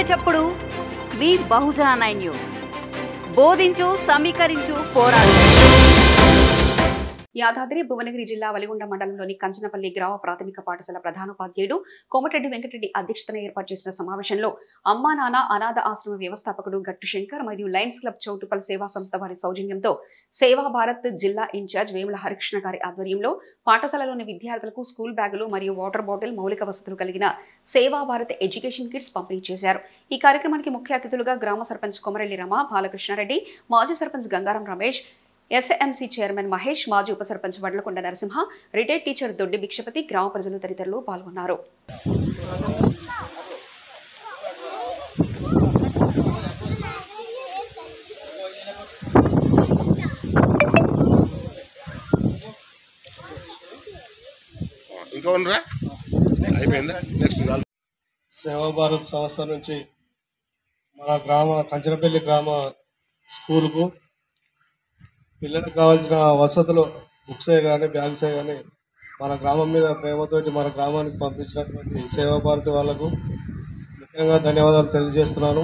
చప్పుడు మీ బహుజన 9 న్యూస్. బోధించు, సమీకరించు, పోరాడు. యాదాద్రి భువనగిరి జిల్లా వలిగొండ మండలంలోని కంచనపల్లి గ్రామ ప్రాథమిక పాఠశాల ప్రధానోపాధ్యాయుడు కోమటిరెడ్డి వెంకటరెడ్డి అధ్యక్షతన ఏర్పాటు చేసిన సమావేశంలో అమ్మా నాన్న అనాథ ఆశ్రమ వ్యవస్థాపకుడు గట్టు శంకర్ మరియు లయన్స్ క్లబ్ చౌటుపల్ సేవా సంస్థ వారి సౌజన్యంతో సేవా భారత్ జిల్లా ఇన్ఛార్జ్ వేముల హరికృష్ణ గారి ఆధ్వర్యంలో పాఠశాలలోని విద్యార్థులకు స్కూల్ బ్యాగులు మరియు వాటర్ బాటిల్ మౌలిక వసతులు కలిగిన సేవా భారత్ ఎడ్యుకేషన్ కిట్స్ పంపిణీ చేశారు. ఈ కార్యక్రమానికి ముఖ్య అతిథులుగా గ్రామ సర్పంచ్ కొమరెల్లి రమ, బాలకృష్ణారెడ్డి, మాజీ సర్పంచ్ గంగారం రమేష్, ఎస్ఎంసీ చైర్మన్ మహేష్, మాజీ ఉప సర్పంచ్ వడ్లకొండ నరసింహ, రిటైర్డ్ టీచర్ దొడ్డి భిక్షపతి, గ్రామ ప్రజలు తదితరులు పాల్గొన్నారు. సేవా భారత్ సంస్థ నుంచి మన గ్రామ కంచనపల్లి గ్రామ స్కూల్కు పిల్లలకు కావాల్సిన వసతులు, బుక్సే కానీ బ్యాగ్సే కానీ మన గ్రామం మీద ప్రేమతోటి మన గ్రామానికి పంపించినటువంటి సేవా భారతి వాళ్లకు ముఖ్యంగా ధన్యవాదాలు తెలియజేస్తున్నాను.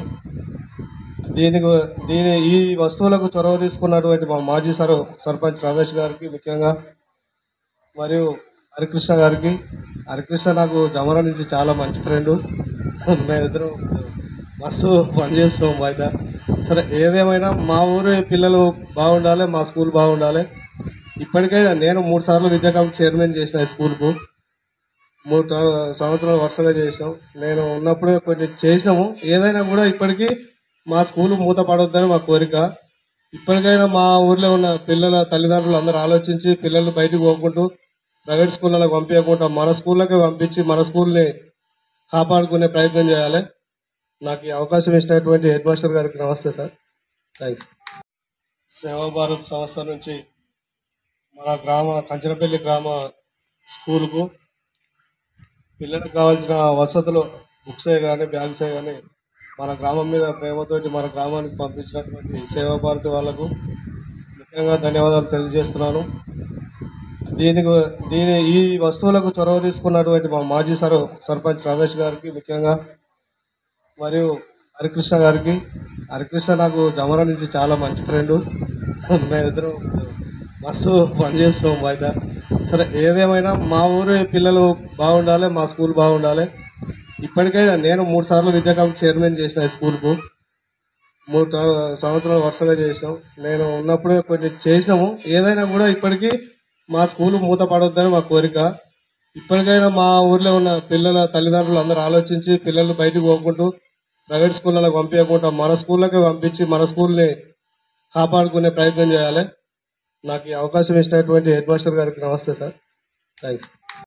ఈ వస్తువులకు చొరవ తీసుకున్నటువంటి మా మాజీ సర్పంచ్ రమేష్ గారికి ముఖ్యంగా, మరియు హరికృష్ణ గారికి. హరికృష్ణ నాకు జమర నుంచి చాలా మంచి ఫ్రెండు. మేమిద్దరం మస్తు పనిచేస్తున్నాం బయట. సరే, ఏదేమైనా మా ఊరు పిల్లలు బాగుండాలి, మా స్కూల్ బాగుండాలి. ఇప్పటికైనా నేను 3 సార్లు విద్యా కమిటీ చైర్మన్ చేసిన స్కూల్కు. 3 సంవత్సరాలు వరుసగా చేసినాం. నేను ఉన్నప్పుడే కొన్ని చేసినాము. ఏదైనా కూడా ఇప్పటికీ మా స్కూల్ మూత పడవద్దని మా కోరిక. ఇప్పటికైనా మా ఊర్లో ఉన్న పిల్లల తల్లిదండ్రులు అందరూ ఆలోచించి పిల్లలు బయటకు పోకుంటూ ప్రైవేట్ స్కూళ్ళకు పంపించకుండా మన స్కూళ్ళకే పంపించి మన స్కూల్ని కాపాడుకునే ప్రయత్నం చేయాలి. నాకు ఈ అవకాశం ఇచ్చినటువంటి హెడ్ మాస్టర్ గారికి నమస్తే సార్. థ్యాంక్స్. సేవా భారత్ సంస్థ నుంచి మన గ్రామ కంచనపల్లి గ్రామ స్కూల్కు పిల్లలకు కావాల్సిన వసతులు, బుక్సే కానీ బ్యాగ్సే కానీ మన గ్రామం మీద ప్రేమతోటి మన గ్రామానికి పంపించినటువంటి సేవా భారతి వాళ్లకు ముఖ్యంగా ధన్యవాదాలు తెలియజేస్తున్నాను. ఈ వస్తువులకు చొరవ తీసుకున్నటువంటి మా మాజీ సర్పంచ్ రమేష్ గారికి ముఖ్యంగా, మరియు హరికృష్ణ గారికి. హరికృష్ణ నాకు జమర నుంచి చాలా మంచి ఫ్రెండు. మేమిద్దరం మస్తు పనిచేస్తున్నాం బయట. సరే, ఏదేమైనా మా ఊరు పిల్లలు బాగుండాలి, మా స్కూల్ బాగుండాలి. ఇప్పటికైనా నేను 3 సార్లు విద్యా కమిటీ చైర్మన్ చేసిన స్కూల్కు. 3 సంవత్సరాలు వరుసగా చేసినాం. నేను ఉన్నప్పుడే కొన్ని చేసినాము. ఏదైనా కూడా ఇప్పటికీ మా స్కూల్ మూత పడవద్దని మా కోరిక. ఇప్పటికైనా మా ఊర్లో ఉన్న పిల్లల తల్లిదండ్రులు అందరూ ఆలోచించి పిల్లలు బయటకు పోకుంటూ ప్రైవేట్ స్కూళ్ళకు పంపించకుండా మన స్కూళ్ళకే పంపించి మన స్కూల్ని కాపాడుకునే ప్రయత్నం చేయాలి. నాకు ఈ అవకాశం ఇచ్చినటువంటి హెడ్ మాస్టర్ గారికి నమస్తే సార్. థ్యాంక్స్.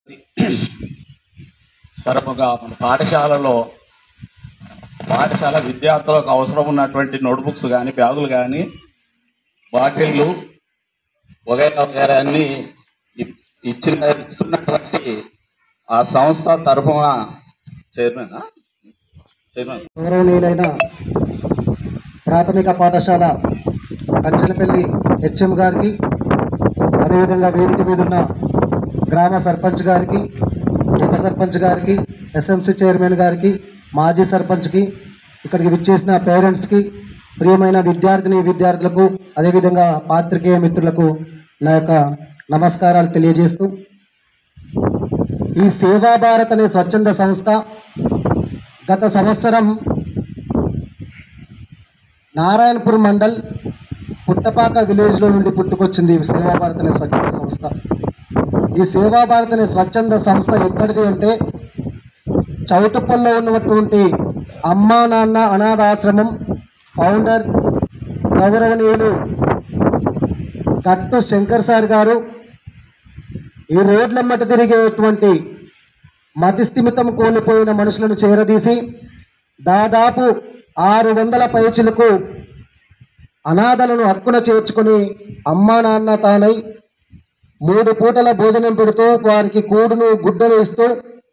తరపుగా మన పాఠశాల విద్యార్థులకు అవసరం ఉన్నటువంటి నోట్బుక్స్ కానీ, బ్యాగులు కానీ, బాటిళ్ళు వగైరా అన్ని ఇచ్చినటువంటి ఆ సంస్థ తరఫున గౌరవనీయులైన ప్రాథమిక పాఠశాల కంచనపల్లి హెచ్ఎం గారికి, అదేవిధంగా వేదిక మీద ఉన్న గ్రామ సర్పంచ్ గారికి, ఉప సర్పంచ్ గారికి, ఎస్ఎంసీ చైర్మన్ గారికి, మాజీ సర్పంచ్కి, ఇక్కడికి విచ్చేసిన పేరెంట్స్కి, ప్రియమైన విద్యార్థులకు, అదేవిధంగా పాత్రికేయ మిత్రులకు నా యొక్క నమస్కారాలు తెలియజేస్తూ, ఈ సేవా భారత్ అనే స్వచ్ఛంద సంస్థ గత సంవత్సరం నారాయణపూర్ మండల్ పుట్టపాక విలేజ్లో నుండి పుట్టుకొచ్చింది ఈ సేవా భారత్ అనే స్వచ్ఛంద సంస్థ. ఈ సేవా భారత్ అనే స్వచ్ఛంద సంస్థ ఎక్కడిది అంటే చౌటుప్పల్లో ఉన్నటువంటి అమ్మా నాన్న అనాథాశ్రమం ఫౌండర్ గౌరవనీయులు గట్టు శంకర్ సార్ గారు ఈ రోడ్లమ్మట తిరిగేటువంటి మతిస్థిమితం కోల్పోయిన మనుషులను చేరదీసి దాదాపు 600 పైచిలకు అనాథలను హక్కున చేర్చుకొని అమ్మా నాన్న తానై 3 పూటల భోజనం పెడుతూ వారికి కూడును గుడ్డను ఇస్తూ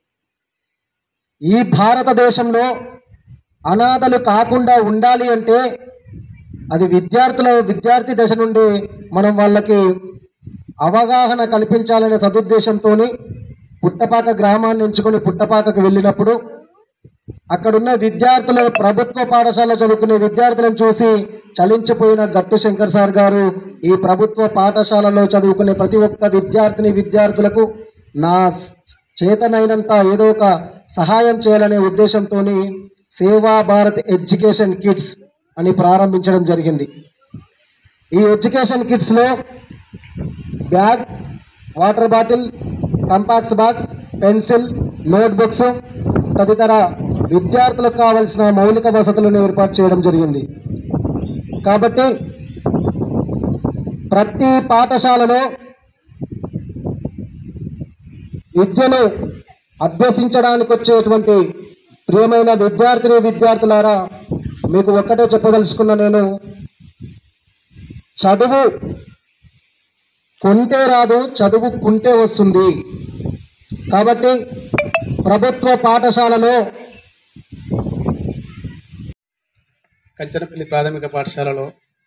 ఈ భారతదేశంలో అనాథలు కాకుండా ఉండాలి అంటే అది విద్యార్థి దశ నుండి మనం వాళ్ళకి అవగాహన కల్పించాలనే సదుద్దేశంతో పుట్టపాక గ్రామాన్ని ఎంచుకొని పుట్టపాకకు వెళ్ళినప్పుడు అక్కడున్న విద్యార్థులను, ప్రభుత్వ పాఠశాల చదువుకునే విద్యార్థులను చూసి చలించిపోయిన గట్టు శంకర్ సార్ గారు ఈ ప్రభుత్వ పాఠశాలలో చదువుకునే ప్రతి ఒక్క విద్యార్థులకు నా చేతనైనంత ఏదో ఒక సహాయం చేయాలనే ఉద్దేశంతో సేవా భారత్ ఎడ్యుకేషన్ కిట్స్ అని ప్రారంభించడం జరిగింది. ఈ ఎడ్యుకేషన్ కిట్స్లో bag, water bottle, compass box, pencil, notebooks తదితర విద్యార్థులకు కావలసిన మౌలిక వసతులను ఏర్పాటు చేయడం జరిగింది. కాబట్టి ప్రతి పాఠశాలలో విద్యను అభ్యసించడానికి వచ్చేటువంటి ప్రియమైన విద్యార్థులారా, మీకు ఒక్కటే చెప్పదలుచుకున్న నేను, చదువు కొంటే రాదు, చదువుకుంటే వస్తుంది. కాబట్టి ప్రభుత్వ పాఠశాలలో, కంచనపల్లి ప్రాథమిక పాఠశాలలో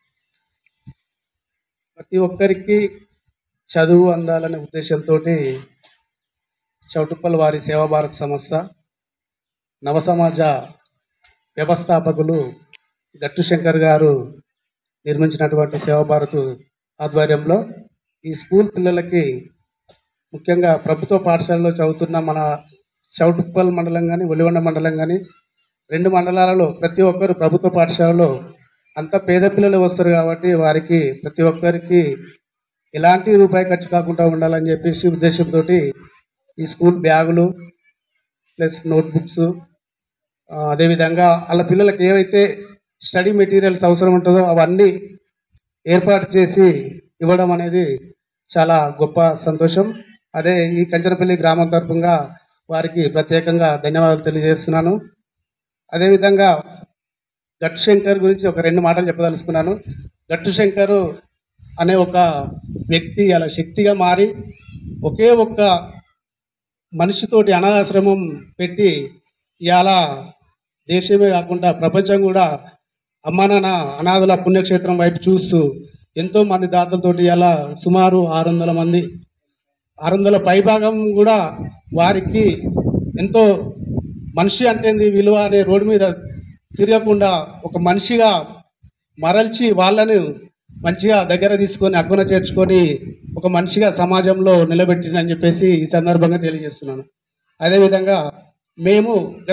ప్రతి ఒక్కరికి చదువు అందాలనే ఉద్దేశంతో చౌటుప్పల్ వారి సేవా భారత్ సంస్థ నవసమాజ వ్యవస్థాపకులు గట్టు శంకర్ గారు నిర్మించినటువంటి సేవా భారత్ ఆధ్వర్యంలో ఈ స్కూల్ పిల్లలకి, ముఖ్యంగా ప్రభుత్వ పాఠశాలలో చదువుతున్న మన చౌటుప్పల్ మండలం కానీ ఒలిగొండ మండలం కానీ 2 మండలాలలో ప్రతి ఒక్కరు ప్రభుత్వ పాఠశాలలో అంత పేద పిల్లలు వస్తారు కాబట్టి వారికి ప్రతి ఒక్కరికి ఎలాంటి రూపాయి ఖర్చు కాకుండా ఉండాలని చెప్పేసి ఉద్దేశంతో ఈ స్కూల్ బ్యాగులు ప్లస్ నోట్బుక్స్, అదేవిధంగా వాళ్ళ పిల్లలకి ఏవైతే స్టడీ మెటీరియల్స్ అవసరం ఉంటుందో అవన్నీ ఏర్పాటు చేసి ఇవ్వడం అనేది చాలా గొప్ప సంతోషం. అదే ఈ కంచనపల్లి గ్రామం తరపుగా వారికి ప్రత్యేకంగా ధన్యవాదాలు తెలియజేస్తున్నాను. అదేవిధంగా గట్టు శంకర్ గురించి ఒక 2 మాటలు చెప్పదలుచుకున్నాను. గట్టు శంకర్ అనే ఒక వ్యక్తి అలా శక్తిగా మారి ఒకే ఒక్క మనిషితోటి అనాథాశ్రమం పెట్టి ఇవాళ దేశమే కాకుండా ప్రపంచం కూడా అమ్మా నాన్న అనాథుల పుణ్యక్షేత్రం వైపు చూస్తూ ఎంతోమంది దాతలతోటి ఇలా సుమారు 600 మంది, 600 పైభాగం కూడా వారికి ఎంతో మనిషి అంటేంది విలువ అనే రోడ్డు మీద తిరగకుండా ఒక మనిషిగా మరల్చి వాళ్ళను మంచిగా దగ్గర తీసుకొని అక్కున చేర్చుకొని ఒక మనిషిగా సమాజంలో నిలబెట్టినని చెప్పేసి ఈ సందర్భంగా తెలియజేస్తున్నాను. అదేవిధంగా మేము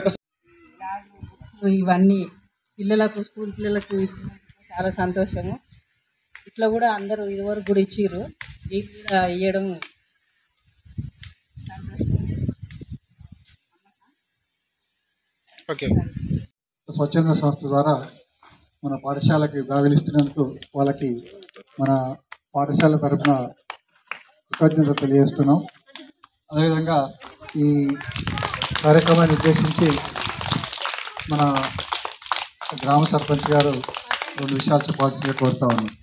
ఇవన్నీ పిల్లలకు, స్కూల్ పిల్లలకు ఇచ్చినందుకు చాలా సంతోషము. ఇట్లా కూడా అందరూ ఇదివరకు కూడా ఇచ్చిర్రు, మీకు కూడా ఇవ్వడం స్వచ్ఛంద సంస్థ ద్వారా మన పాఠశాలకి బ్యాగులు ఇస్తున్నందుకు వాళ్ళకి మన పాఠశాల తరఫున కృతజ్ఞత తెలియజేస్తున్నాం. అదేవిధంగా ఈ కార్యక్రమాన్ని ఉద్దేశించి మన గ్రామ సర్పంచ్ గారు 2 విషయాలు చెప్పాల్సిందిగా కోరుతా ఉన్నాం.